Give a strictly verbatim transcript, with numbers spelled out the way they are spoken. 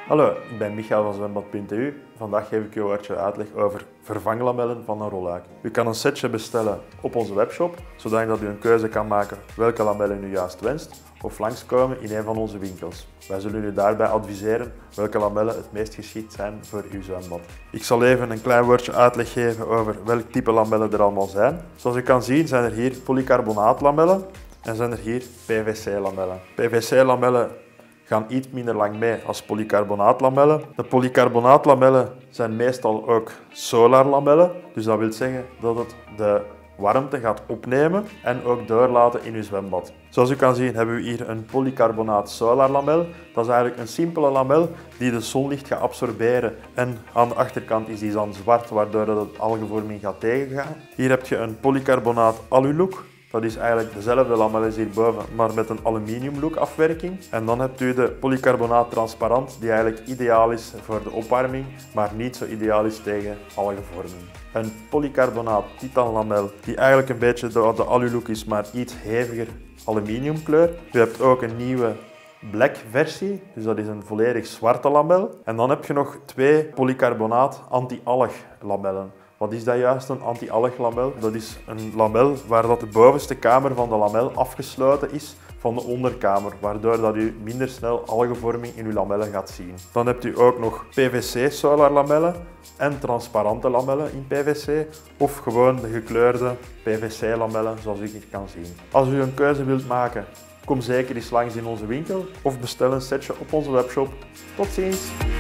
Hallo, ik ben Michael van zwembad punt e u. Vandaag geef ik u een woordje uitleg over vervanglamellen van een rolluik. U kan een setje bestellen op onze webshop, zodat u een keuze kan maken welke lamellen u juist wenst, of langskomen in een van onze winkels. Wij zullen u daarbij adviseren welke lamellen het meest geschikt zijn voor uw zwembad. Ik zal even een klein woordje uitleg geven over welk type lamellen er allemaal zijn. Zoals u kan zien zijn er hier polycarbonaatlamellen en zijn er hier P V C-lamellen. P V C-lamellen gaan iets minder lang mee als polycarbonaatlamellen. De polycarbonaatlamellen zijn meestal ook solarlamellen, dus dat wil zeggen dat het de warmte gaat opnemen en ook doorlaten in uw zwembad. Zoals u kan zien hebben we hier een polycarbonaat solarlamel. Dat is eigenlijk een simpele lamel die de zonlicht gaat absorberen en aan de achterkant is die dan zwart, waardoor het algenvorming gaat tegengaan. Hier heb je een polycarbonaat alulook. Dat is eigenlijk dezelfde lamel als hierboven, maar met een aluminiumlook afwerking. En dan hebt u de polycarbonaat transparant, die eigenlijk ideaal is voor de opwarming, maar niet zo ideaal is tegen algenvorming. Een polycarbonaat titanlamel, die eigenlijk een beetje de, de alulook is, maar iets heviger aluminiumkleur. U hebt ook een nieuwe black versie, dus dat is een volledig zwarte lamel. En dan heb je nog twee polycarbonaat anti-alg lamellen. Wat is dat juist, een anti-alg lamel? Dat is een lamel waar dat de bovenste kamer van de lamel afgesloten is van de onderkamer, waardoor dat u minder snel algenvorming in uw lamellen gaat zien. Dan hebt u ook nog P V C solarlamellen en transparante lamellen in P V C of gewoon de gekleurde P V C lamellen zoals u hier kan zien. Als u een keuze wilt maken, kom zeker eens langs in onze winkel of bestel een setje op onze webshop. Tot ziens!